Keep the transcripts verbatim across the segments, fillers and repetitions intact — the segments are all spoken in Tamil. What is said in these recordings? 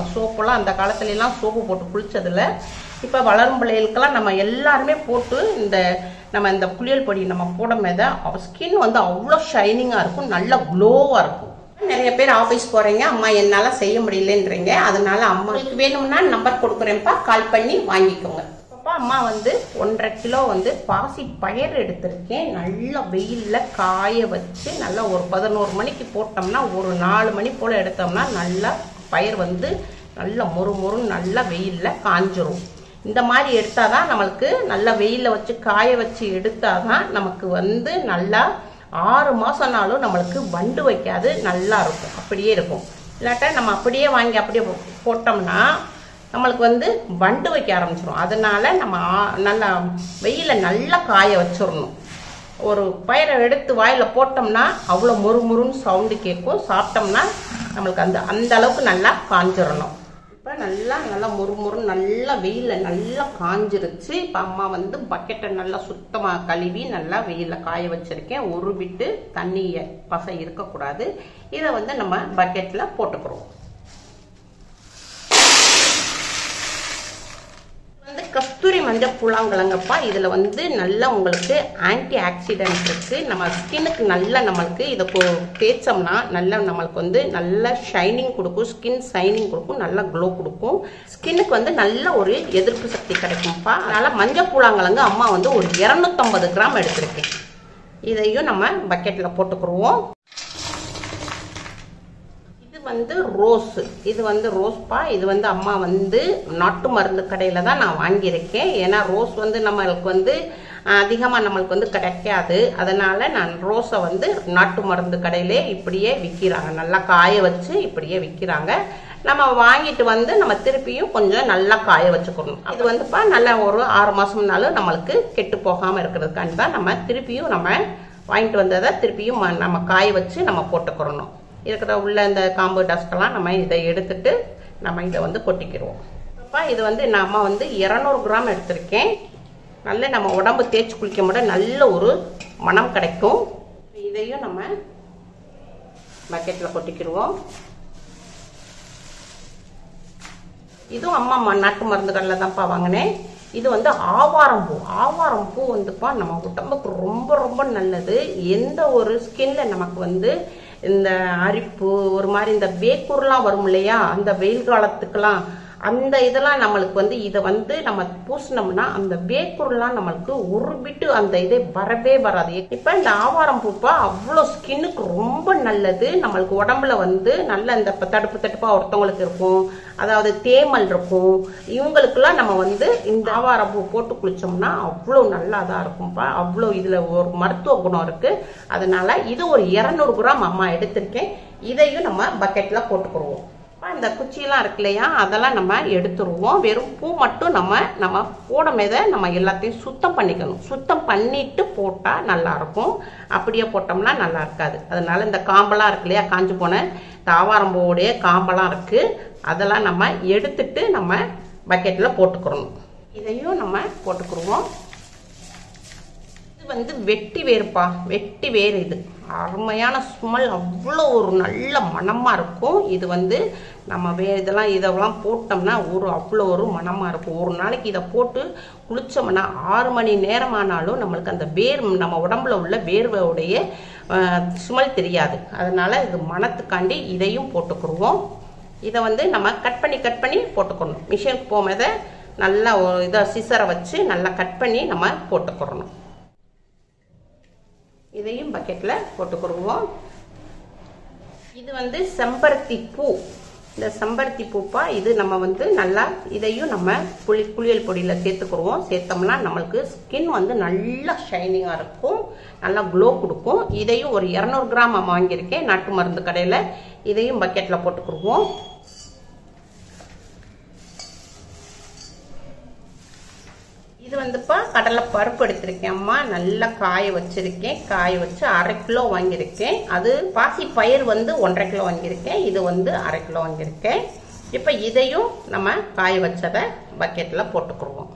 சோப்புலாம் அந்த காலத்துலலாம் சோப்பு போட்டு குளிச்சதில்ல. இப்போ வளரும் பிள்ளைகளுக்கெல்லாம் நம்ம எல்லாருமே போட்டு இந்த நம்ம இந்த குளியல் பொடி நம்ம போடும்போது ஸ்கின் வந்து அவ்வளோ ஷைனிங்காக இருக்கும், நல்ல க்ளோவாக இருக்கும். நிறைய பேர் ஆஃபீஸ் போகிறீங்க, அம்மா என்னால் செய்ய முடியலன்றீங்க. அதனால அம்மாவுக்கு வேணும்னா நம்பர் கொடுக்குறேன்ப்பா, கால் பண்ணி வாங்கிக்கோங்க. அப்பா அம்மா வந்து ஒன்றரை கிலோ வந்து பாசி பயிர் எடுத்திருக்கேன். நல்லா வெயிலில் காய வச்சு நல்லா ஒரு பதினோரு மணிக்கு போட்டோம்னா ஒரு நாலு மணி போல் எடுத்தோம்னா நல்லா பயிர் வந்து நல்லா மொறு மொறுன்னு நல்லா வெயிலில் காஞ்சிரும். இந்த மாதிரி எடுத்தால் தான் நம்மளுக்கு நல்லா வெயிலில் வச்சு காய வச்சு எடுத்தால் தான் நமக்கு வந்து நல்லா ஆறு மாதம்னாலும் நம்மளுக்கு வண்டு வைக்காது, நல்லா இருக்கும், அப்படியே இருக்கும். இல்லாட்டா நம்ம அப்படியே வாங்கி அப்படியே போட்டோம்னா நம்மளுக்கு வந்து வண்டு வைக்க ஆரம்பிச்சிடும். அதனால நம்ம நல்லா வெயிலில் நல்லா காய வச்சிடணும். ஒரு பயிரை எடுத்து வாயில் போட்டோம்னா அவ்வளோ மொறு மொறுன்னு சவுண்டு கேட்கும். சாப்பிட்டோம்னா நம்மளுக்கு அந்த அந்த அளவுக்கு நல்லா காஞ்சிடணும். இப்போ நல்லா நல்லா மொறு மொறுன்னு நல்லா வெயிலில் நல்லா காஞ்சிருச்சு. இப்போ அம்மா வந்து பக்கெட்டை நல்லா சுத்தமாக கழுவி நல்லா வெயிலில் காய வச்சுருக்கேன். ஒரு விட்டு தண்ணியை பசை இருக்கக்கூடாது. இதை வந்து நம்ம பக்கெட்டில் போட்டுக்கிறோம். வந்து கஸ்தூரி மஞ்சள் புலாங்கிழங்கப்பா. இதில் வந்து நல்லா உங்களுக்கு ஆன்டி ஆக்சிடென்ட் இருக்குது. நம்ம ஸ்கின்னுக்கு நல்லா நம்மளுக்கு இதை தேய்ச்சோம்னா நல்லா நம்மளுக்கு வந்து நல்ல ஷைனிங் கொடுக்கும், ஸ்கின் ஷைனிங் கொடுக்கும், நல்லா க்ளோ கொடுக்கும். ஸ்கின்னுக்கு வந்து நல்ல ஒரு எதிர்ப்பு சக்தி கிடைக்கும்ப்பா. அதனால் மஞ்சள் புலாங்கிழங்கு அம்மா வந்து ஒரு இரநூத்தம்பது கிராம் எடுத்திருக்கேன். இதையும் நம்ம பக்கெட்டில் போட்டுக்குருவோம். வந்து ரோஸ், இது வந்து ரோஸ்பா. இது வந்து அம்மா வந்து நாட்டு மருந்து கடையில் தான் நான் வாங்கியிருக்கேன். ஏன்னா ரோஸ் வந்து நம்மளுக்கு வந்து அதிகமாக நம்மளுக்கு வந்து கிடைக்காது. அதனால நான் ரோஸை வந்து நாட்டு மருந்து கடையிலே இப்படியே விற்கிறாங்க, நல்லா காய வச்சு இப்படியே விற்கிறாங்க. நம்ம வாங்கிட்டு வந்து நம்ம திருப்பியும் கொஞ்சம் நல்லா காய வச்சுக்கணும். இது வந்துப்பா நல்லா ஒரு ஆறு மாதம்னாலும் நம்மளுக்கு கெட்டு போகாமல் இருக்கிறதுக்காண்டி தான் நம்ம திருப்பியும் நம்ம வாங்கிட்டு வந்ததை திருப்பியும் நம்ம காய வச்சு நம்ம போட்டுக்கிறணும். இருக்கிற உள்ள இந்த காம்பு டஸ்டெல்லாம் நம்ம இதை எடுத்துட்டு நம்ம இதை வந்து கொட்டிக்கிடுவோம். அப்போ இது வந்து நம்ம வந்து இரநூறு கிராம் எடுத்திருக்கேன். நல்ல நம்ம உடம்பு தேய்ச்சி குளிக்க முடிய நல்ல ஒரு மனம் கிடைக்கும். இதையும் நம்ம பக்கெட்டில் கொட்டிக்கிடுவோம். இதுவும் அம்மா நாட்டு மருந்து கடையில் தான்ப்பா வாங்கினேன். இது வந்து ஆவாரம் பூ. ஆவாரம் பூ வந்துப்பா நம்ம உடம்புக்கு ரொம்ப ரொம்ப நல்லது. எந்த ஒரு ஸ்கின்ல நமக்கு வந்து இந்த அரிப்பு ஒரு மாதிரி இந்த வேக்கூர்லாம் வரும் இல்லையா, அந்த வெயில் காலத்துக்கெல்லாம் அந்த இதெல்லாம் நம்மளுக்கு வந்து இதை வந்து நம்ம பூசினோம்னா அந்த வேக்கூர்லாம் நம்மளுக்கு ஒரு பிட்டு அந்த இதே வரவே வராது. இப்போ இந்த ஆவாரம் பூப்பா அவ்வளோ ஸ்கின்னுக்கு ரொம்ப நல்லது. நம்மளுக்கு உடம்புல வந்து நல்ல இந்த தடுப்பு தடுப்பா ஒருத்தவங்களுக்கு இருக்கும், அதாவது தேமல் இருக்கும். இவங்களுக்குலாம் நம்ம வந்து இந்த ஆவாரம் பூ போட்டு குளிச்சோம்னா அவ்வளோ நல்லா தான் இருக்கும்ப்பா. அவ்வளோ இதில் ஒரு மருத்துவ குணம் இருக்கு. அதனால இது ஒரு இரநூறு கிராம் அம்மா எடுத்திருக்கேன். இதையும் நம்ம பக்கெட்டில் போட்டுக்கிடுவோம். இந்த குச்சியெல்லாம் இருக்கு இல்லையா, அதெல்லாம் நம்ம எடுத்துருவோம். வெறும் பூ மட்டும் நம்ம நம்ம போடும்போது நம்ம எல்லாத்தையும் சுத்தம் பண்ணிக்கணும். சுத்தம் பண்ணிட்டு போட்டால் நல்லா இருக்கும். அப்படியே போட்டோம்னா நல்லா இருக்காது. அதனால இந்த காம்பெல்லாம் இருக்கு இல்லையா, காஞ்சு போன இந்த ஆவாரம் பூவுடைய காம்பெல்லாம் இருக்கு, அதெல்லாம் நம்ம எடுத்துட்டு நம்ம பக்கெட்டில் போட்டுக்கிறணும். இதையும் நம்ம போட்டுக்கிடுவோம். இது வந்து வெட்டி வேறுப்பா, வெட்டி வேறு. இது அருமையான ஸ்மெல், அவ்வளோ ஒரு நல்ல மணமாக இருக்கும். இது வந்து நம்ம வே இதெல்லாம் இதெல்லாம் போட்டோம்னா ஒரு அவ்வளோ ஒரு மணமாக இருக்கும். ஒரு நாளைக்கு இதை போட்டு குளித்தோம்னா ஆறு மணி நேரமானாலும் நம்மளுக்கு அந்த வேர் நம்ம உடம்புல உள்ள வேர்வையுடைய ஸ்மெல் தெரியாது. அதனால் இது மணத்துக்காண்டி இதையும் போட்டுக்கிடுவோம். இதை வந்து நம்ம கட் பண்ணி கட் பண்ணி போட்டுக்கணும். மிஷினுக்கு போகும்போது நல்லா இதை சிசரை வச்சு நல்லா கட் பண்ணி நம்ம போட்டுக்கிறணும். இதையும் பக்கெட்டில் போட்டுக்கிடுவோம். இது வந்து செம்பருத்தி பூ. இந்த செம்பருத்தி பூப்பா இது நம்ம வந்து நல்லா இதையும் நம்ம புளி குளியல் பொடியில் சேர்த்துக்கிடுவோம். சேர்த்தோம்னா நம்மளுக்கு ஸ்கின் வந்து நல்லா ஷைனிங்காக இருக்கும், நல்லா க்ளோ கொடுக்கும். இதையும் ஒரு இரநூறு கிராம் வாங்கியிருக்கேன் நாட்டு மருந்து கடையில். இதையும் பக்கெட்டில் போட்டுக்கிடுவோம். இது வந்துப்பா கடலை பருப்பு எடுத்திருக்கேன் அம்மா, நல்லா காய வச்சிருக்கேன். காய வச்சு அரை கிலோ வாங்கியிருக்கேன். அது பாசி பயிர் வந்து ஒன்றரை கிலோ வாங்கியிருக்கேன். இது வந்து அரை கிலோ வாங்கியிருக்கேன். இப்போ இதையும் நம்ம காய வச்சதை பக்கெட்டில் போட்டுக்கிடுவோம்.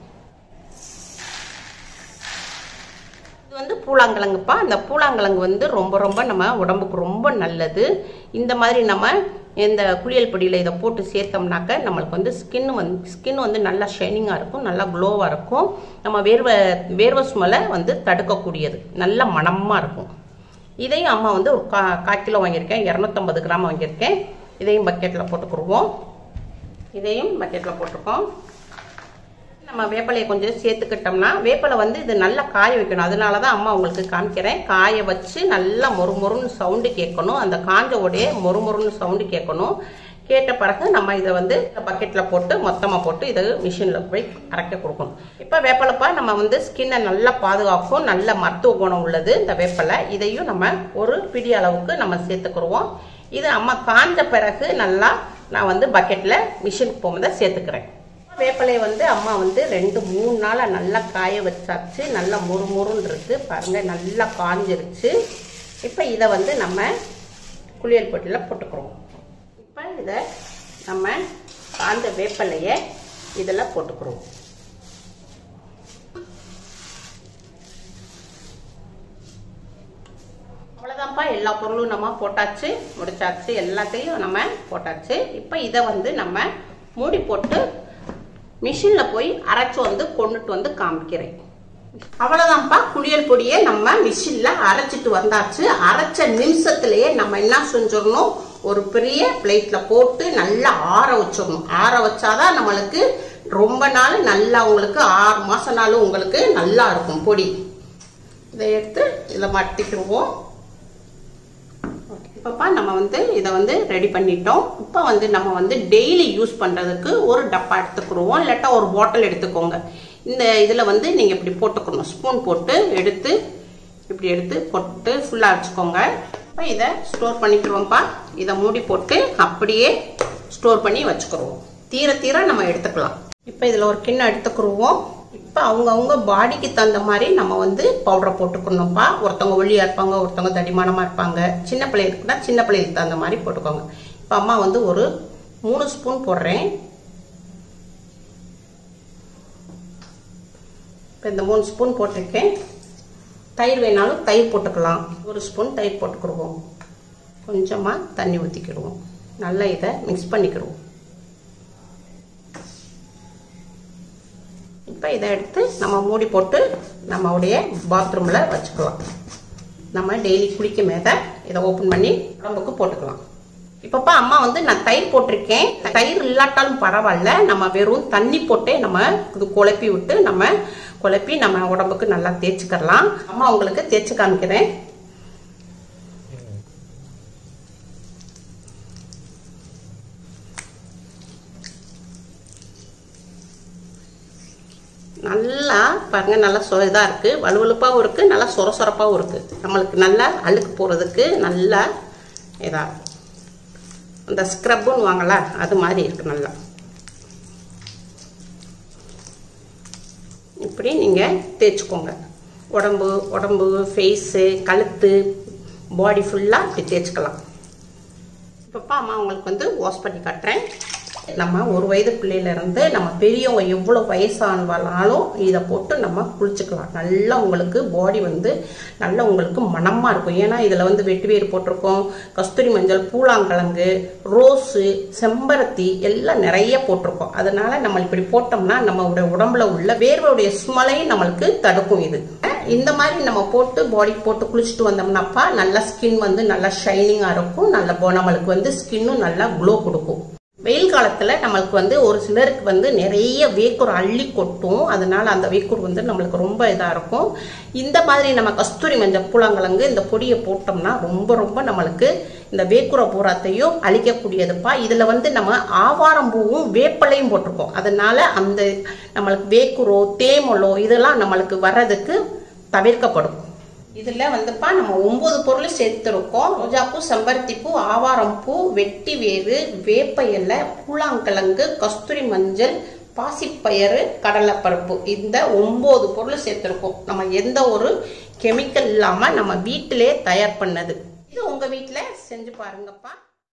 இது வந்து பூலாங்கிழங்குப்பா. இந்த பூலாங்கிழங்கு வந்து ரொம்ப ரொம்ப நம்ம உடம்புக்கு ரொம்ப நல்லது. இந்த மாதிரி நம்ம இந்த குளியல் பொடியில் இதை போட்டு சேர்த்தோம்னாக்க நம்மளுக்கு வந்து ஸ்கின் வந்து ஸ்கின் வந்து நல்லா ஷைனிங்காக இருக்கும், நல்லா க்ளோவாக இருக்கும். நம்ம வேர்வை வேர்வை ஸ்மெல்லை வந்து தடுக்கக்கூடியது, நல்ல மணமாக இருக்கும். இதையும் அம்மா வந்து ஒரு கா கால் கிலோ வாங்கியிருக்கேன், இரநூத்தம்பது கிராம் வாங்கியிருக்கேன். இதையும் பக்கெட்டில் போட்டுக்குருவோம். இதையும் பக்கெட்டில் போட்டிருக்கோம். நம்ம வேப்பிலையை கொஞ்சம் சேர்த்துக்கிட்டோம்னா, வேப்பிலை வந்து இது நல்லா காய வைக்கணும். அதனால தான் அம்மா உங்களுக்கு காமிக்கிறேன். காய வச்சு நல்லா மொறு மொறுன்னு சவுண்டு கேட்கணும். அந்த காஞ்ச உடைய மொறு மொறுன்னு சவுண்டு கேட்கணும். கேட்ட பிறகு நம்ம இதை வந்து பக்கெட்டில் போட்டு மொத்தமாக போட்டு இதை மிஷினில் போய் அரைக்க கொடுக்கணும். இப்போ வேப்பிலைப்பா நம்ம வந்து ஸ்கின்னை நல்லா பாதுகாக்கும், நல்ல மருத்துவ குணம் உள்ளது இந்த வேப்பிலை. இதையும் நம்ம ஒரு பிடி அளவுக்கு நம்ம சேர்த்துக்குருவோம். இது அம்மா காஞ்ச பிறகு நல்லா நான் வந்து பக்கெட்டில் மிஷினுக்கு போகும்போது சேர்த்துக்கிறேன். வேப்பிலையை வந்து அம்மா வந்து ரெண்டு மூணு நாளாக நல்லா காய வச்சாச்சு. நல்லா முறு முறுன்னு இருக்கு பாருங்கள், நல்லா காஞ்சிருச்சு. இப்போ இதை வந்து நம்ம குளியல் பொட்டியில் போட்டுக்கிறோம். இப்போ இதை நம்ம காஞ்ச வேப்பிலையை இதில் போட்டுக்கிறோம். அவ்வளோதான்ப்பா, எல்லா பொருளும் நம்ம போட்டாச்சு, முடிச்சாச்சு, எல்லாத்தையும் நம்ம போட்டாச்சு. இப்போ இதை வந்து நம்ம மூடி போட்டு மிஷினில் போய் அரைச்சி வந்து கொண்டுட்டு வந்து காமிக்கிறேன். அவ்வளோதான்ப்பா, குளியல் பொடியை நம்ம மிஷினில் அரைச்சிட்டு வந்தாச்சு. அரைச்ச நிமிஷத்துலேயே நம்ம என்ன செஞ்சிடணும், ஒரு பெரிய பிளேட்டில் போட்டு நல்லா ஆற வச்சிடணும். ஆற வச்சாதான் நம்மளுக்கு ரொம்ப நாள் நல்லா உங்களுக்கு ஆறு மாதம் நாள் உங்களுக்கு நல்லா இருக்கும் பொடி. இதை எடுத்து இதில் மாட்டிக்கிடுவோம். இப்போப்பா நம்ம வந்து இதை வந்து ரெடி பண்ணிட்டோம். இப்போ வந்து நம்ம வந்து டெய்லி யூஸ் பண்ணுறதுக்கு ஒரு டப்பா எடுத்துக்கிடுவோம், இல்லாட்டா ஒரு பாட்டில் எடுத்துக்கோங்க. இந்த இதில் வந்து நீங்கள் இப்படி போட்டுக்கணும், ஸ்பூன் போட்டு எடுத்து இப்படி எடுத்து போட்டு ஃபுல்லாக வச்சுக்கோங்க. இப்போ இதை ஸ்டோர் பண்ணிக்கிறோம்ப்பா. இதை மூடி போட்டு அப்படியே ஸ்டோர் பண்ணி வச்சுக்கிறோம். தீர தீர நம்ம எடுத்துக்கலாம். இப்போ இதில் ஒரு கிண்ணம் எடுத்துக்கிடுவோம். இப்போ அவங்கவுங்க பாடிக்கு தகுந்த மாதிரி நம்ம வந்து பவுடரை போட்டுக்கணும்ப்பா. ஒருத்தவங்க ஒல்லியாக இருப்பாங்க, ஒருத்தவங்க தடிமானமாக இருப்பாங்க. சின்ன பிள்ளைகளுக்குன்னா சின்ன பிள்ளைகளுக்கு தகுந்த மாதிரி போட்டுக்கோங்க. இப்போ அம்மா வந்து ஒரு மூணு ஸ்பூன் போடுறேன். இப்போ இந்த மூணு ஸ்பூன் போட்டிருக்கேன். தயிர் வேணாலும் தயிர் போட்டுக்கலாம். ஒரு ஸ்பூன் தயிர் போட்டுக்கிடுவோம். கொஞ்சமாக தண்ணி ஊற்றிக்கிடுவோம். நல்லா இதை மிக்ஸ் பண்ணிக்கிடுவோம். இப்போ இதை எடுத்து நம்ம மூடி போட்டு நம்மளுடைய பாத்ரூமில் வச்சுக்கலாம். நம்ம டெய்லி குளிக்க மேலே இதை ஓப்பன் பண்ணி உடம்புக்கு போட்டுக்கலாம். இப்போப்பா அம்மா வந்து நான் தயிர் போட்டிருக்கேன். தயிர் இல்லாட்டாலும் பரவாயில்ல, நம்ம வெறும் தண்ணி போட்டே நம்ம இது குழப்பி விட்டு நம்ம குழப்பி நம்ம உடம்புக்கு நல்லா தேய்ச்சிக்கலாம். அம்மா உங்களுக்கு தேய்ச்சி காமிக்கிறேன். நல்லா பாருங்க, நல்லா சொ இதாக இருக்குது, வலுவலுப்பாகவும் இருக்குது, நல்லா சொர சொரப்பாகவும் இருக்குது. நம்மளுக்கு நல்லா அழுக்கு போகிறதுக்கு நல்லா இதாக இருக்கும். அந்த ஸ்க்ரப்புன்னு வாங்கல அது மாதிரி இருக்குது. நல்லா இப்படி நீங்கள் தேய்ச்சிக்கோங்க. உடம்பு உடம்பு ஃபேஸு, கழுத்து, பாடி ஃபுல்லாக இப்படி தேய்ச்சிக்கலாம். இப்போப்பா அம்மா உங்களுக்கு வந்து வாஷ் பண்ணி காட்டுறேன். நம்ம ஒரு வயது பிள்ளையிலேருந்து நம்ம பெரியவங்க எவ்வளோ வயசானாலும் இதை போட்டு நம்ம குளிச்சுக்கலாம். நல்லா உங்களுக்கு பாடி வந்து நல்லா உங்களுக்கு மணமாக இருக்கும். ஏன்னா இதில் வந்து வெட்டிவேறு போட்டிருக்கோம், கஸ்தூரி மஞ்சள், பூலாங்கிழங்கு, ரோஸு, செம்பருத்தி எல்லாம் நிறைய போட்டிருக்கோம். அதனால நம்ம இப்படி போட்டோம்னா நம்மளுடைய உடம்புல உள்ள வேர்வையுடைய ஸ்மெல்லையும் நம்மளுக்கு தடுக்கும். இது இந்த மாதிரி நம்ம போட்டு பாடி போட்டு குளிச்சுட்டு வந்தோம்னாப்பா நல்லா ஸ்கின் வந்து நல்லா ஷைனிங்காக இருக்கும். நல்ல நம்மளுக்கு வந்து ஸ்கின்னும் நல்லா க்ளோ கொடுக்கும். வெயில் காலத்துல நம்மளுக்கு வந்து ஒரு சிலருக்கு வந்து நிறைய வேக்கூர் அள்ளி கொட்டும். அதனால அந்த வேக்கூர் வந்து நம்மளுக்கு ரொம்ப இதா இருக்கும். இந்த மாதிரி நம்ம கஸ்தூரி மஞ்சள், பூலாங்கிழங்கு இந்த பொடியை போட்டோம்னா ரொம்ப ரொம்ப நம்மளுக்கு இந்த வேக்குற பூராத்தையும் அழிக்கக்கூடியதுப்பா. இதுல வந்து நம்ம ஆவாரம் பூவும் வேப்பலையும் போட்டிருக்கோம். அதனால அந்த நம்மளுக்கு வேக்குரோ தேமலோ இதெல்லாம் நம்மளுக்கு வர்றதுக்கு தவிர்க்கப்படும். இதுல வந்துப்பா நம்ம ஒன்பது பொருள் சேர்த்திருக்கோம். ரோஜாப்பூ, செம்பருத்திப்பூ, ஆவாரம்பூ, வெட்டி வேறு, வேப்ப இலை, பூலாங்கிழங்கு, கஸ்தூரி மஞ்சள், பாசிப்பயறு, கடலைப்பருப்பு, இந்த ஒன்பது பொருள் சேர்த்திருக்கோம். நம்ம எந்த ஒரு கெமிக்கல் இல்லாம நம்ம வீட்டிலே தயார் பண்ணது. இது உங்க வீட்டுல செஞ்சு பாருங்கப்பா.